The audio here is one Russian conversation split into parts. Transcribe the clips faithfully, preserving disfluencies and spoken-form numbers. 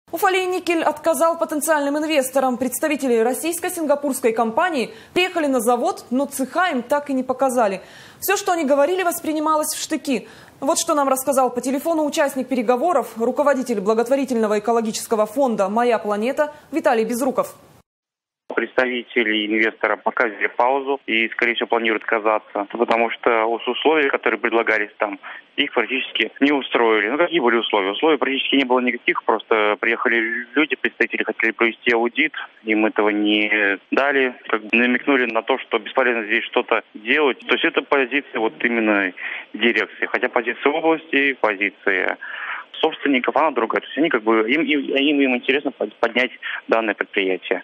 Уфалейникель отказал потенциальным инвесторам. Представители российско-сингапурской компании приехали на завод, но цеха им так и не показали. Все, что они говорили, воспринималось в штыки. Вот что нам рассказал по телефону участник переговоров, руководитель благотворительного экологического фонда «Моя планета» Виталий Безруков. Представители инвестора пока взяли паузу и, скорее всего, планируют отказаться, потому что условия, которые предлагались там, их практически не устроили. Ну, какие были условия? Условий практически не было никаких, просто приехали люди, представители хотели провести аудит, им этого не дали, как бы намекнули на то, что бесполезно здесь что-то делать. То есть это позиция вот именно дирекции, хотя позиция области, позиция собственников, она другая. То есть они как бы, им, им, им интересно поднять данное предприятие.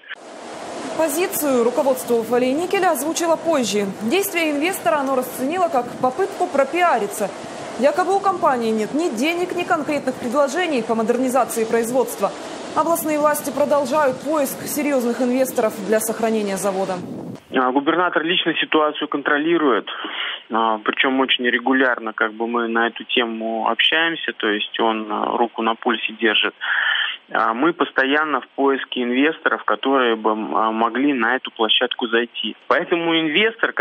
Позицию руководство Уфалейникеля озвучило позже. Действие инвестора оно расценило как попытку пропиариться. Якобы у компании нет ни денег, ни конкретных предложений по модернизации производства. Областные власти продолжают поиск серьезных инвесторов для сохранения завода. Губернатор лично ситуацию контролирует, причем очень регулярно, как бы мы на эту тему общаемся, то есть он руку на пульсе держит. Мы постоянно в поиске инвесторов, которые бы могли на эту площадку зайти. Поэтому инвестор,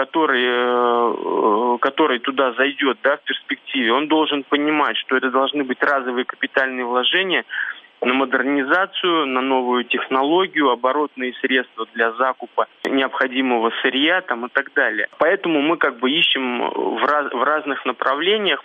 который, который туда зайдет, да, в перспективе, он должен понимать, что это должны быть разовые капитальные вложения на модернизацию, на новую технологию, оборотные средства для закупа необходимого сырья там, и так далее. Поэтому мы как бы ищем в, раз, в разных направлениях.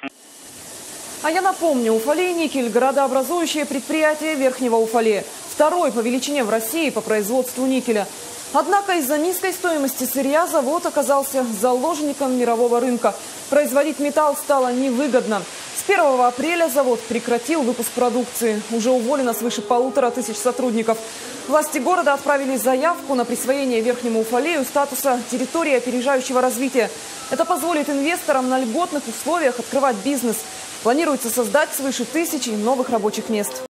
А я напомню, Уфалейникель – городообразующее предприятие Верхнего Уфалея. Второй по величине в России по производству никеля. Однако из-за низкой стоимости сырья завод оказался заложником мирового рынка. Производить металл стало невыгодно. С первого апреля завод прекратил выпуск продукции. Уже уволено свыше полутора тысяч сотрудников. Власти города отправили заявку на присвоение Верхнему Уфалею статуса территории опережающего развития. Это позволит инвесторам на льготных условиях открывать бизнес. Планируется создать свыше тысячи новых рабочих мест.